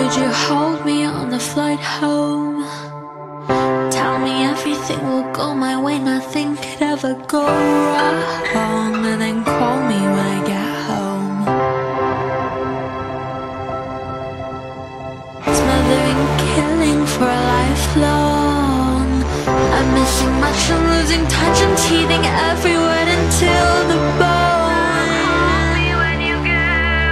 Would you hold me on the flight home? Tell me everything will go my way, nothing could ever go wrong. And then call me when I get home. Smothering, killing for a lifelong. I'm missing much, I'm losing touch, I'm teething every word until the bone. Call me when you get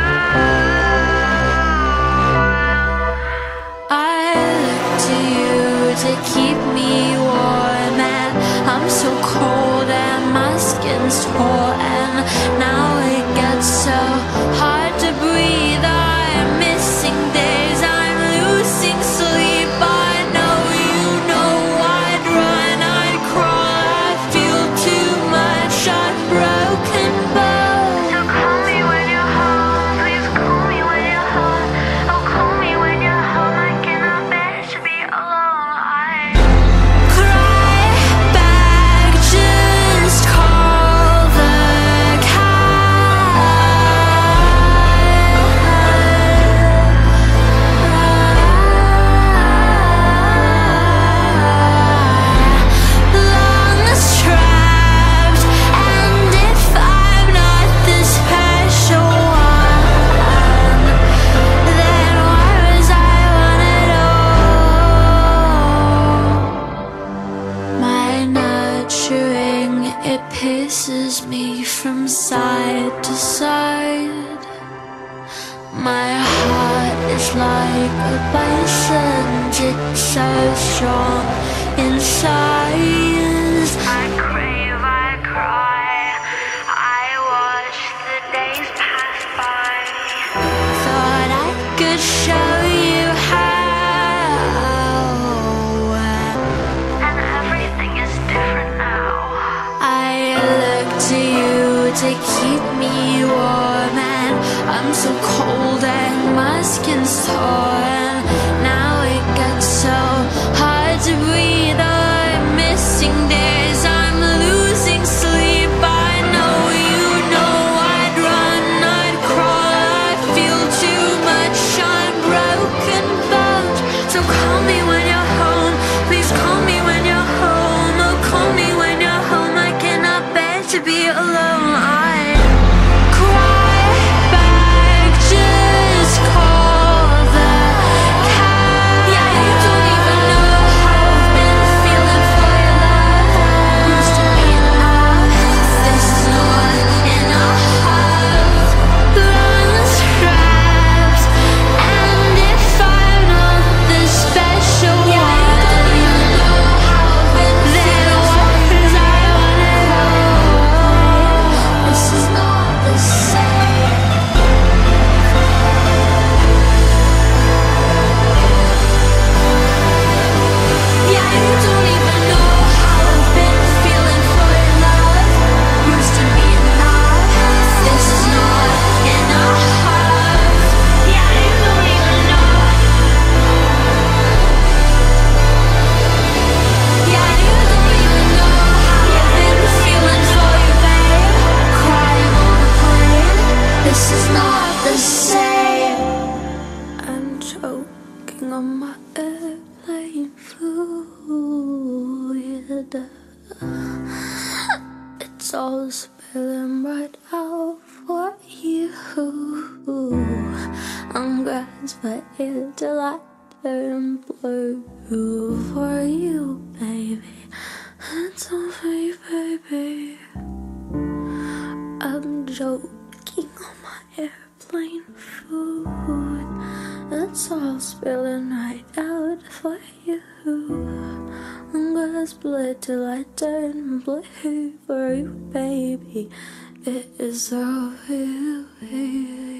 home. I look to you to keep me warm, and I'm so cold and my skin's tore, and now it gets so hard to breathe. I'm missing days, I'm losing sleep. I know you know I'd run, I'd crawl, I feel too much, I'm broken bones. So call me when you're home, please call me when you're home. Oh, call me when you're home, I cannot bear to be alone. I cry back, just call the lungs trapped, and if I'm not the special one, then why was I want it all? My nurturing, it pisses me from side to side. My heart is like a bison's, it's so strong inside. I crave, I cry, I watch the days pass by. Thought I could show you how, and everything is different now. I look to you to keep me warm, and I'm so cold and my skin's torn. Now it gets so hard to breathe. I'm missing days, I'm losing sleep. I know you know I'd run, I'd crawl, I feel too much, I'm broken bones. So call me when you're home, please call me when you're home. Oh, call me when you're home, I cannot bear to be alone. I cry back, just call the cat. Yeah, you don't even know how I've been feeling for your love. Used to be enough, this is not enough. Lungs trapped, and if I'm not the special one, then why was I want it all? This is not the same. Yeah, you don't even know how I've been feeling for your love. Used to be enough, this is not enough. Yeah, you don't even know. Yeah, you don't even know how I've been feeling for you, babe. Crying on a plane, this is not the same. I'm choking on my airplane fluid. It's all spilling right out for you. I'm grasping till I turn blue for you, baby. It's all for you, baby. I'm joking on my airplane food. It's all spilling right out for you. I'm gonna split till I turn blue for you, baby. It is all for you.